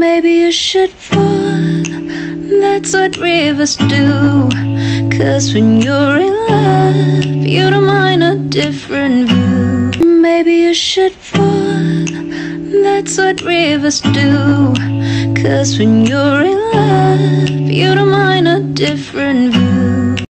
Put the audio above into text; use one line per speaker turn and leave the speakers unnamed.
Maybe you should fall, that's what rivers do. 'Cause when you're in love, you don't mind a different view. Maybe you should fall, that's what rivers do. 'Cause when you're in love, you don't mind a different view.